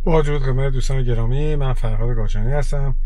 با درود خدمت دوستان گرامی، من فرهاد گاجانی هستم.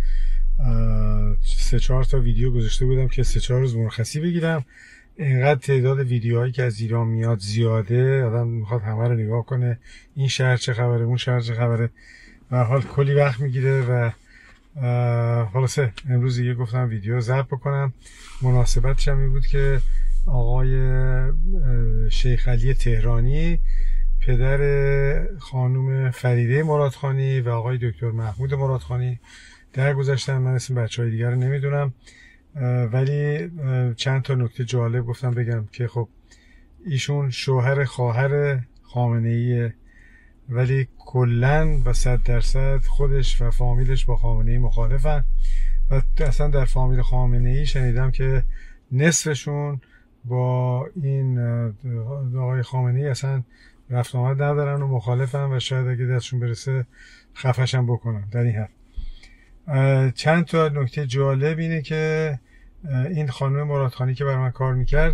3-4 تا ویدیو گذاشته بودم که 3-4 روز مرخصی بگیرم. اینقدر تعداد ویدیوهایی که از ایران میاد زیاده، آدم میخواد همه رو نگاه کنه، این شهر چه خبره، اون شهر چه خبره، به هر حال کلی وقت میگیره و خلاصه امروز دیگه گفتم ویدیو ضبط بکنم. مناسبتش هم این بود که آقای شیخ علی تهرانی، پدر خانم فریده مرادخانی و آقای دکتر محمود مرادخانی درگذشتن. من اسم بچهای دیگر رو نمیدونم، ولی چند تا نکته جالب گفتم بگم که خب ایشون شوهر خواهر خامنه‌ایه، ولی کلن و 100% خودش و فامیلش با خامنه‌ای مخالفن و اصلا در فامیل خامنه‌ای شنیدم که نصفشون با این آقای خامنه‌ای اصلا رفت آمد ندارن و مخالفن و شاید اگه دستشون برسه خفشم بکنن. در این حد چند تا نکته جالب اینه که این خانم مرادخانی که بر من کار میکرد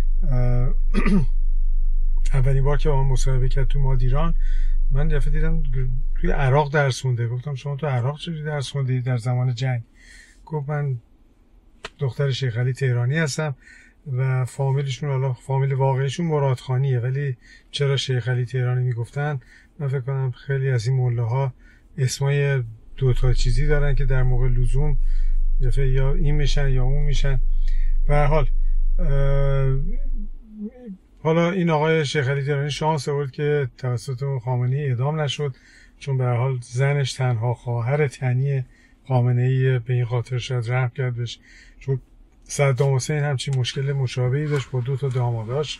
اولین بار که با من مصاحبه کرد تو مادیران، من دفعه دیدم توی عراق درس خونده. گفتم شما تو عراق چجوری درس خوندی در زمان جنگ؟ گفت من دختر شیخ علی تهرانی هستم و فامیلشون، حالا فامیل واقعیشون مرادخانیه، ولی چرا شیخ علی تهرانی میگفتن؟ من فکر کنم خیلی از این مله‌ها اسمای دو تا چیزی دارن که در موقع لزوم یا این میشن یا اون میشن. به هر حال حالا این آقای شیخ علی تهرانی شانس آورد که توسط خامنه‌ای اعدام نشد، چون به هر حال زنش تنها خواهر تنی خامنه‌ای، به این خاطر شاید رحم کرد بهش، چون صدام حسین همچین مشکل مشابهی داشت با 2 تا داماداش،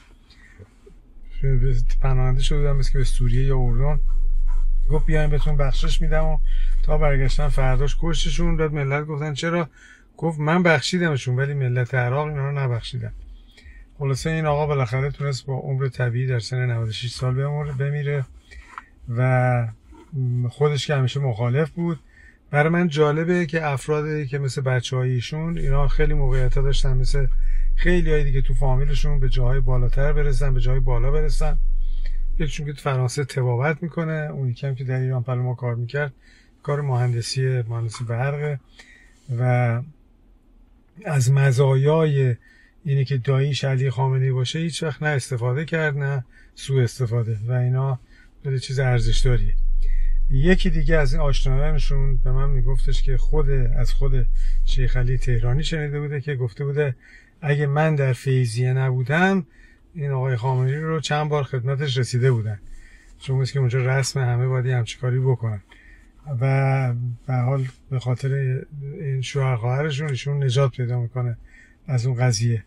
پناهنده شده بودن مثل که به سوریه یا اردن. گفت بیاین بهتون بخشش میدم و تا برگشتن فرداش کشتشون. داد ملت گفتن چرا؟ گفت من بخشیدمشون ولی ملت عراق اینا رو نبخشیدن. خلاصه این آقا بالاخره تونست با عمر طبیعی در سن 96 سال بمیره و خودش که همیشه مخالف بود. برای من جالبه که افرادی که مثل بچه‌های ایشون اینا خیلی موقعیت‌ها داشتن، مثل خیلی های دیگه تو فامیلشون به جاهای بالاتر برسن، به جای بالا برسن. یکیشون که تو فرانسه طبابت میکنه، اون یکی که در ایران پلما کار میکرد، کار مهندسی برق، و از مزایای اینه که داییش علی خامنه‌ای باشه هیچ وقت نه استفاده کرد نه سوء استفاده و اینا خیلی چیز ارزش داریه. یکی دیگه از این آشنایانشون به من میگفتش که از خود شیخ علی تهرانی شنیده بوده که گفته بوده اگه من در فیضیه نبودم این آقای خامنه‌ای رو چند بار خدمتش رسیده بودن، چون مثل که اونجا رسم همه باید همچین کاری بکنن و به حال به خاطر این شوهر خواهرشون ایشون نجات پیدا میکنه از اون قضیه.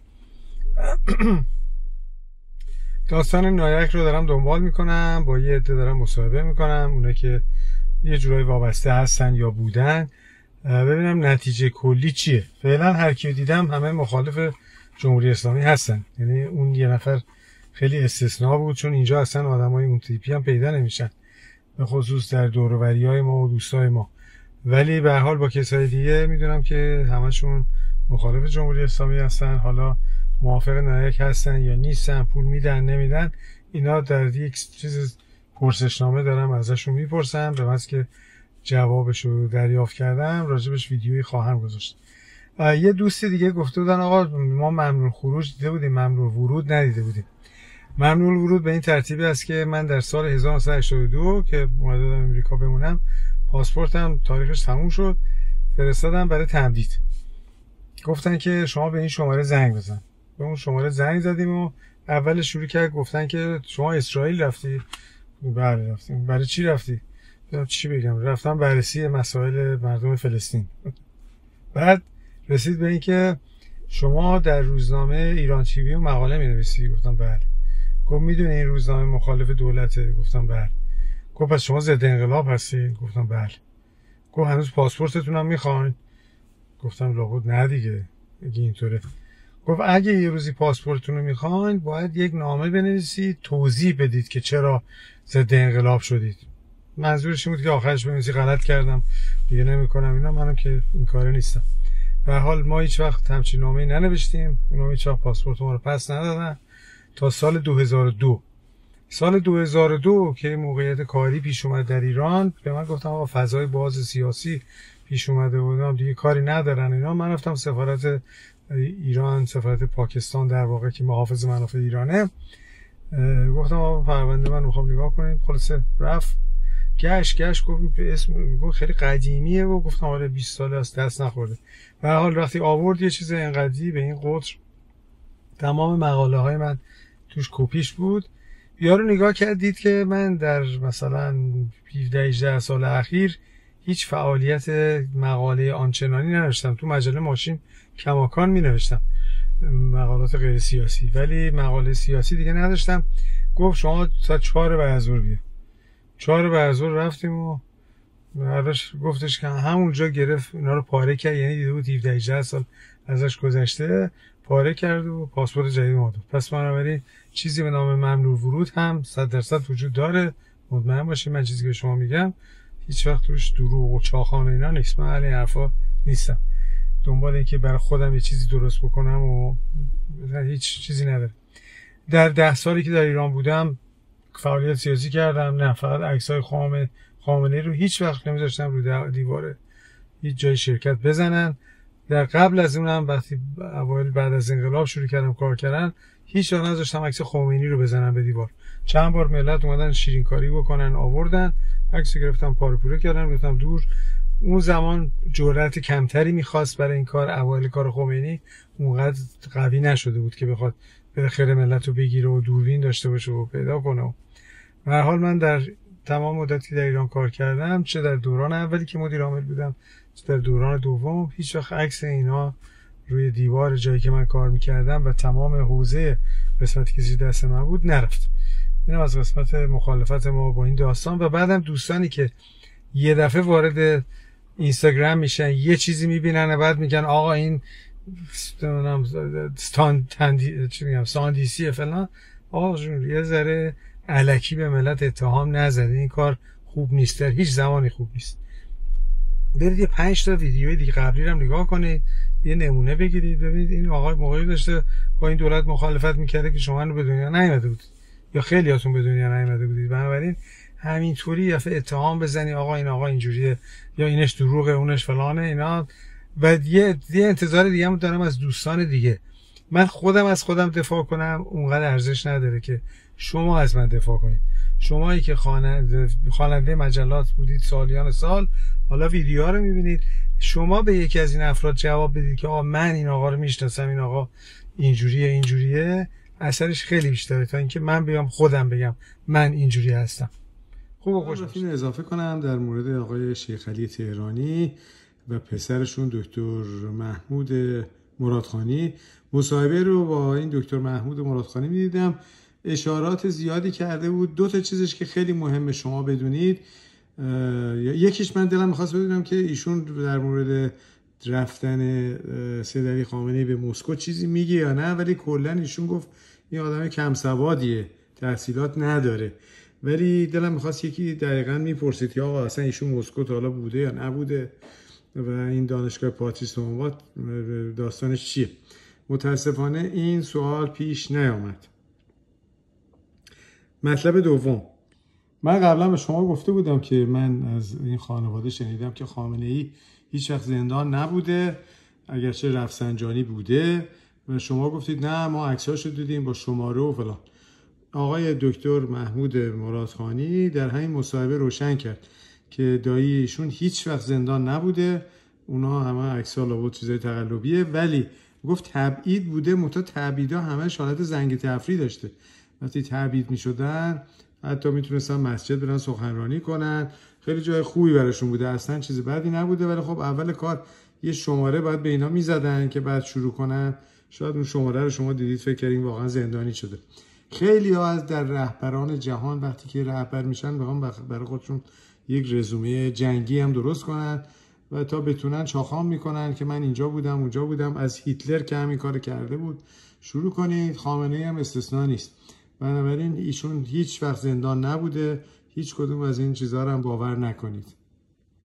داستان نایک رو دارم دنبال میکنم، با یه عده دارم مصاحبه میکنم، اونا که یه جورایی وابسته هستن یا بودن، ببینم نتیجه کلی چیه. فعلا هر کیو دیدم همه مخالف جمهوری اسلامی هستن، یعنی اون یه نفر خیلی استثناء بود، چون اینجا اصلا آدمای اون تیپی هم پیدا نمیشن، به خصوص در دور و بریای ما و دوستای ما. ولی به هر حال با کسای دیگه میدونم که همشون مخالف جمهوری اسلامی هستن. حالا موافق نایک هستن یا نیستن، پول میدن نمیدن، اینا در یک چیز پرسشنامه دارم ازشون میپرسم، به محض که جوابشو دریافت کردم راجبش ویدیویی خواهم گذاشت. یه دوستی دیگه گفته بودن آقا ما ممنوع خروج دیده بودیم، ممنوع ورود ندیده بودیم. ممنوع ورود به این ترتیبی است که من در سال 1982 که اومده بودم امریکا بمونم، پاسپورتم تاریخش تموم شد، فرستادم برای تمدید. گفتن که شما به این شماره زنگ بزن. به اون شماره زنگ زدیم و اول شروع کرد گفتن که شما اسرائیل رفتی؟ بله رفتیم. برای چی رفتی؟ چی بگم؟ رفتم بررسی مسائل مردم فلسطین. بعد رسید به این که شما در روزنامه ایران تریبیون مقاله می‌نویسی؟ گفتم بله. گفت میدونی این روزنامه مخالف دولته؟ گفتم بله. گفت پس شما ضد انقلاب هستی؟ گفتم بله. گفت هنوز پاسپورتتون هم میخواین؟ گفتم لابد نه دیگه اگه اینطوره. گفت اگه یه روزی پاسپورتتون رو میخواین باید یک نامه بنویسید توضیح بدید که چرا ضد انقلاب شدید. منظورش این بود که آخرش بنویسی غلط کردم دیگه نمیکنم اینا، منم که این کاره نیستم. به هر حال ما هیچ وقت همچین نامه‌ای ننوشتیم، اونا هیچ وقت پاسپورت ما رو پس ندادن تا سال 2002. سال 2002 که موقعیت کاری پیش اومد در ایران، به من گفتم آقا فضای باز سیاسی پیش اومده بودم دیگه کاری ندارن اینا. من رفتم سفارت ایران، سفارت پاکستان در واقع که محافظ منافع ایرانه، گفتم آقا پرونده من میخوام نگاه کنید. خلاصه رفت گشت گفت اسم خیلی قدیمیه و گفتم آره 20 ساله از دست نخورده. به هر حال وقتی آورد یه چیز اینقدری به این قدر، تمام مقاله های من توش کپیش بود، یارو نگاه کرد دید که من در مثلا 17-18 سال اخیر هیچ فعالیت مقاله آنچنانی ننوشتم. تو مجله ماشین کماکان می نوشتم مقالات غیر سیاسی، ولی مقاله سیاسی دیگه نداشتم. گفت شما تا 4 بعد از ظهر بیا. 4 بعد از ظهر رفتیم و بعدش گفتش که همونجا گرفت اینا رو پاره کرد، یعنی دیده بود 17-18 سال ازش گذشته، پاره کرد و پاسپورت جدید ما داد. پس بنابراین چیزی به نام ممنوع ورود هم 100% وجود داره. مطمئن باشید من چیزی که شما میگم هیچ وقت توش دروغ و چاخانه اینا نیست. من علی حرفا نیستم، دنبال این که برای خودم یه چیزی درست بکنم و هیچ چیزی نداره. در 10 سالی که در ایران بودم فعالیت سیاسی کردم، نه فقط عکسای خامنه‌ای رو هیچ وقت نمیذاشتم رو دیوار هیچ جای شرکت بزنن. در قبل از اونم وقتی اوایل بعد از انقلاب شروع کردم کار کردن، هیچ وقت نذاشتم عکس خمینی رو بزنن به دیوار. چند بار ملت اومدن شیرینکاری بکنن آوردن عکس گرفتم پاره پوره کردن گفتم دور. اون زمان جرأت کمتری میخواست برای این کار. اوایل کار خمینی اونقدر قوی نشده بود که بخواد بالاخره ملت رو بگیره و دوربین داشته باشه و پیدا کنه. به هر حال من در تمام مدتی در ایران کار کردم، چه در دوران اولی که مدیر عامل بودم چه در دوران دوم، هیچ وقت عکس اینا روی دیوار جایی که من کار میکردم و تمام حوزه قسمتی که زیر دست من بود نرفت. اینم از قسمت مخالفت ما با این داستان. و بعدم دوستانی که یه دفعه وارد اینستاگرام میشن یه چیزی میبینن و بعد میگن آقا این ساندیسی فلان، آقا جون یه ذره الکی به ملت اتهام نزنید، این کار خوب نیست، در هیچ زمانی خوب نیست. برید یه 5 تا ویدیوی دیگه قبلی رو نگاه کنید، یه نمونه بگیرید ببینید این آقای موقعی داشته با این دولت مخالفت میکرده که شما رو به دنیا نیومده بود یا خیلیاتون به دنیا نیومده بودید. بنابراین همینطوری یا اتهام بزنی آقا این آقا اینجوریه یا اینش دروغه اونش فلانه اینا. و یه انتظار دیگه هم دارم از دوستان دیگه. من خودم از خودم دفاع کنم اونقدر ارزش نداره که شما از من دفاع کنید. شمایی که خواننده مجلات بودید سالیان سال، حالا ویدیوها رو میبینید، شما به یکی از این افراد جواب بدید که آقا من این آقا رو میشناسم، این آقا اینجوریه، اثرش خیلی بیشتره تا اینکه من بیام خودم بگم من اینجوری هستم. خوب خوش اینو اضافه کنم در مورد آقای شیخ علی تهرانی و پسرشون دکتر محمود مرادخانی. مصاحبه رو با این دکتر محمود مرادخانی میدیدم، اشارات زیادی کرده بود. 2 تا چیزش که خیلی مهمه شما بدونید، یکیش من دلم می‌خواست بدونم که ایشون در مورد رفتن سید علی خامنه‌ای به مسکو چیزی میگه یا نه، ولی کلا ایشون گفت این آدم کم سوادیه، تحصیلات نداره. ولی دلم می‌خواست یکی دقیقاً میپرسید که آقا اصلا ایشون مسکو تا حالا بوده یا نبوده و این دانشگاه پاتریس لومبارد داستانش چیه. متاسفانه این سوال پیش نیامد. مطلب دوم، من قبلا به شما گفته بودم که من از این خانواده شنیدم که خامنه‌ای هیچ وقت زندان نبوده، اگرچه رفسنجانی بوده، و شما گفتید نه ما عکساشو دیدیم با شماره و فلان. آقای دکتر محمود مرادخانی در همین مصاحبه روشن کرد که دایی ایشون هیچ وقت زندان نبوده، اونا همه عکس‌ها لابد چیزای تقلبیه، ولی گفت تبعید بوده. متا تبعیدا همه حالت زنگ تفریح داشته. وقتی تبعید میشدن حتی میتونستن مسجد برن سخنرانی کنن، خیلی جای خوبی براشون بوده، اصلا چیز بدی نبوده. ولی خب اول کار یه شماره باید به اینا میزدن که بعد شروع کنن. شاید اون شماره رو شما دیدید فکر کردین واقعا زندانی شده. خیلی ها از در رهبران جهان وقتی که رهبر میشن میخوان برای خودشون یک رزومه جنگی هم درست کنن و تا بتونن چاخام میکنن که من اینجا بودم اونجا بودم. از هیتلر که همین کار کرده بود شروع کنید، خامنه‌ای هم استثنا نیست. بنابراین ایشون هیچ وقت زندان نبوده، هیچ کدوم از این چیزها رو هم باور نکنید.